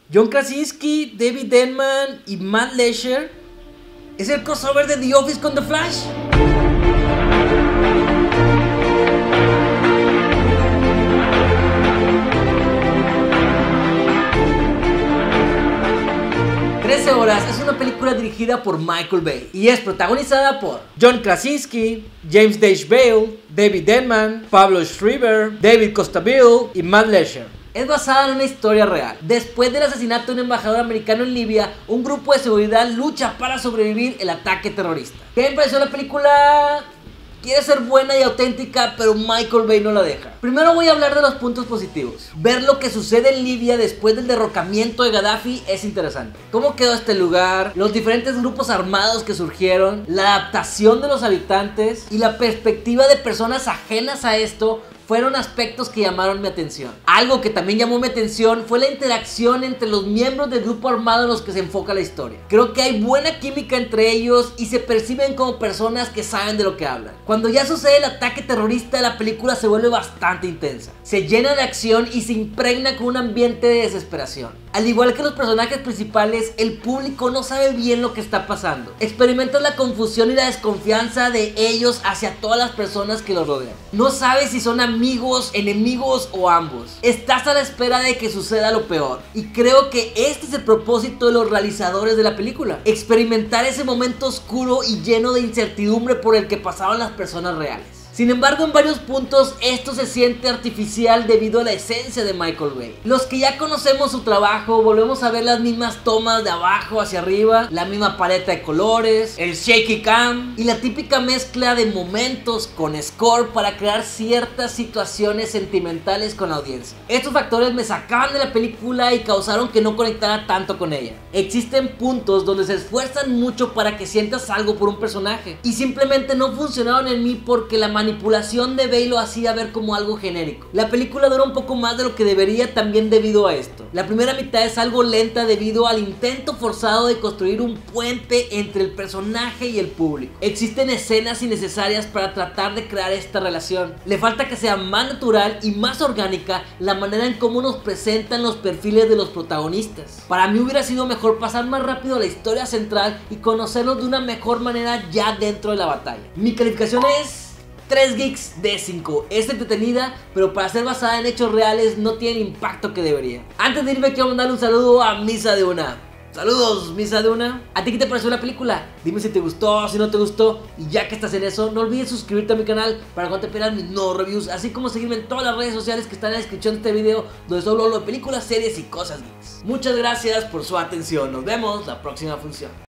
John Krasinski, David Denman y Matt Lesher. ¿Es el crossover de The Office con The Flash? Trece horas es una película dirigida por Michael Bay y es protagonizada por John Krasinski, James Dash Bale, David Denman, Pablo Schreiber, David Costabile y Matt Lesher. Es basada en una historia real. Después del asesinato de un embajador americano en Libia, un grupo de seguridad lucha para sobrevivir el ataque terrorista. ¿Qué me pareció la película? Quiere ser buena y auténtica, pero Michael Bay no la deja. Primero voy a hablar de los puntos positivos. Ver lo que sucede en Libia después del derrocamiento de Gaddafi es interesante. Cómo quedó este lugar, los diferentes grupos armados que surgieron, la adaptación de los habitantes y la perspectiva de personas ajenas a esto fueron aspectos que llamaron mi atención. Algo que también llamó mi atención fue la interacción entre los miembros del grupo armado en los que se enfoca la historia. Creo que hay buena química entre ellos y se perciben como personas que saben de lo que hablan. Cuando ya sucede el ataque terrorista, la película se vuelve bastante intensa. Se llena de acción y se impregna con un ambiente de desesperación. Al igual que los personajes principales, el público no sabe bien lo que está pasando. Experimentas la confusión y la desconfianza de ellos hacia todas las personas que los rodean. No sabes si son amigos, enemigos o ambos. Estás a la espera de que suceda lo peor. Y creo que este es el propósito de los realizadores de la película. Experimentar ese momento oscuro y lleno de incertidumbre por el que pasaban las personas reales. Sin embargo, en varios puntos esto se siente artificial debido a la esencia de Michael Bay. Los que ya conocemos su trabajo, volvemos a ver las mismas tomas de abajo hacia arriba, la misma paleta de colores, el shaky cam y la típica mezcla de momentos con score para crear ciertas situaciones sentimentales con la audiencia. Estos factores me sacaban de la película y causaron que no conectara tanto con ella. Existen puntos donde se esfuerzan mucho para que sientas algo por un personaje y simplemente no funcionaron en mí porque la manipulación de Bay lo hacía ver como algo genérico. La película dura un poco más de lo que debería también debido a esto. La primera mitad es algo lenta debido al intento forzado de construir un puente entre el personaje y el público. Existen escenas innecesarias para tratar de crear esta relación. Le falta que sea más natural y más orgánica la manera en cómo nos presentan los perfiles de los protagonistas. Para mí hubiera sido mejor pasar más rápido a la historia central y conocerlos de una mejor manera ya dentro de la batalla. Mi calificación es 3 geeks de 5. Es entretenida, pero para ser basada en hechos reales no tiene el impacto que debería. Antes de irme quiero mandarle un saludo a Misa de Una. Saludos, Misa de Una. ¿A ti qué te pareció la película? Dime si te gustó, si no te gustó. Y ya que estás en eso, no olvides suscribirte a mi canal para que no te pierdas mis nuevos reviews, así como seguirme en todas las redes sociales que están en la descripción de este video, donde solo hablo de películas, series y cosas geeks. Muchas gracias por su atención. Nos vemos la próxima función.